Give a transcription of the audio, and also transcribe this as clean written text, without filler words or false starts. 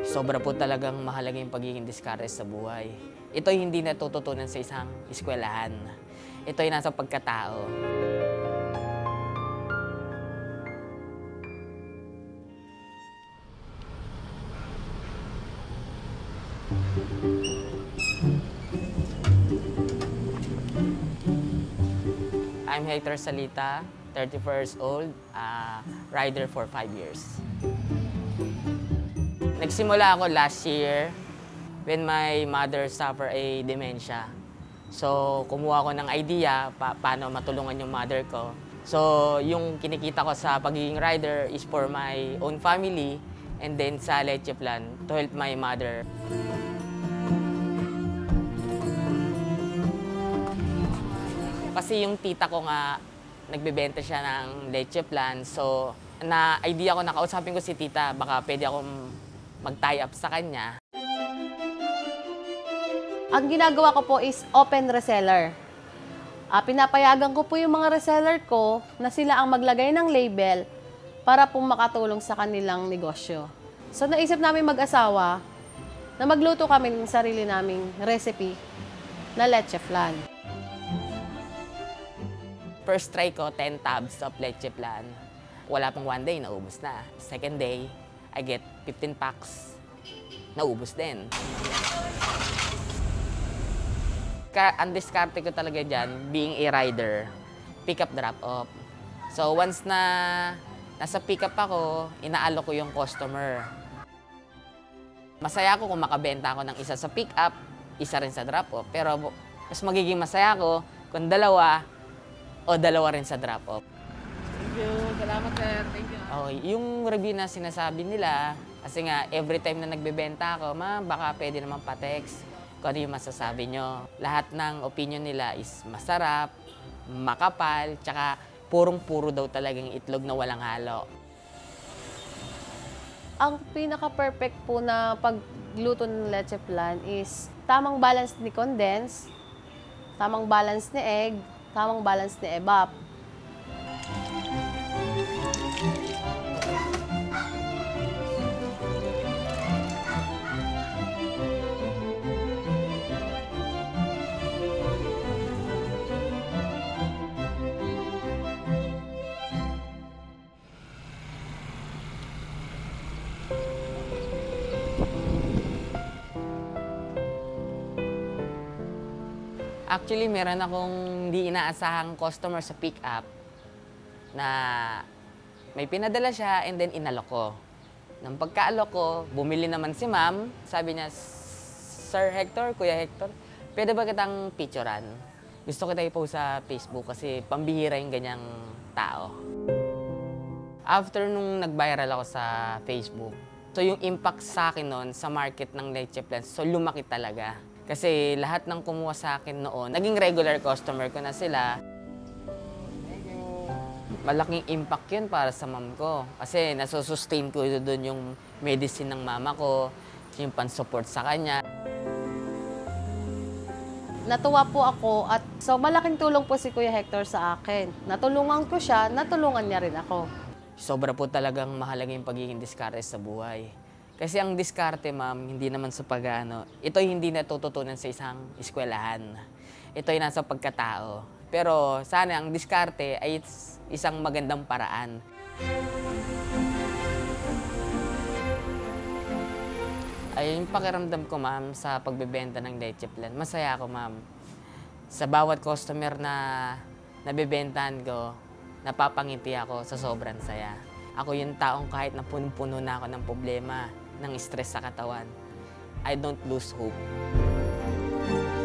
Sobra po talagang mahalaga yung pagiging diskarte sa buhay. Ito'y hindi natututunan sa isang eskwelahan. Ito'y nasa pagkatao. I'm Hector Salita, 34 years old, rider for 5 years. Nagsimula ako last year when my mother suffered a dementia. So, kumuha ko ng idea paano matulungan yung mother ko. So, yung kinikita ko sa pagiging rider is for my own family and then sa Leche Plan to help my mother. Kasi yung tita ko nga, nagbebenta siya ng Leche Plan. So, na-idea ko, nakausapin ko si tita, baka pwede akong mag-tie up sa kanya. Ang ginagawa ko po is open reseller. Pinapayagan ko po yung mga reseller ko na sila ang maglagay ng label para po makatulong sa kanilang negosyo. So, naisip namin mag-asawa na magluto kami ng sarili naming recipe na Leche Flan. First try ko, 10 tubs of Leche Plan. Wala pang 1 day, naubos na. Second day, I get 15 packs, naubos din. Ang diskarte ko talaga dyan, being a rider, pick up, drop off. So once na nasa pick up ako, inaalok ko yung customer. Masaya ako kung makabenta ako ng isa sa pick up, isa rin sa drop off. Pero mas magiging masaya ako kung dalawa o dalawa rin sa drop off. Thank you. Salamat, sir. Thank you. Okay, yung review na sinasabi nila, kasi nga every time na nagbebenta ako, ma'am, baka pwede naman pa-text kung ano yung masasabi nyo. Lahat ng opinion nila is masarap, makapal, tsaka purong-puro daw talagang itlog na walang halo. Ang pinaka-perfect po na pagluto ng Leche Flan is tamang balance ni condense, tamang balance ni egg, tamang balance ni evap. Actually, meron akong hindi inaasahang customer sa pick-up na may pinadala siya and then inalok ko. Nang pagkaalok ko, bumili naman si ma'am. Sabi niya, Sir Hector, Kuya Hector, pwede ba kitang picturean? Gusto kita i-post sa Facebook kasi pambihira yung ganyang tao. After nung nag-viral ako sa Facebook, so yung impact sa akin noon sa market ng Leche Plan, so lumaki talaga. Kasi lahat ng kumuha sa akin noon, naging regular customer ko na sila. Malaking impact yun para sa mom ko. Kasi nasusustain ko doon yung medicine ng mama ko, yung pan-support sa kanya. Natuwa po ako at so malaking tulong po si Kuya Hector sa akin. Natulungan ko siya, natulungan niya rin ako. Sobra po talagang mahalaga yung pagiging diskarte sa buhay. Kasi ang diskarte, ma'am, hindi naman sa pag-ano. Ito'y hindi natututunan sa isang eskwelahan. Ito'y nasa pagkatao. Pero sana ang diskarte ay isang magandang paraan. Ay, yung pakiramdam ko, ma'am, sa pagbebenta ng Leche Plan, masaya ako, ma'am. Sa bawat customer na nabebentahan ko, napapangiti ako sa sobrang saya. Ako yung taong kahit na punong-puno na ako ng problema, ng stress sa katawan, I don't lose hope.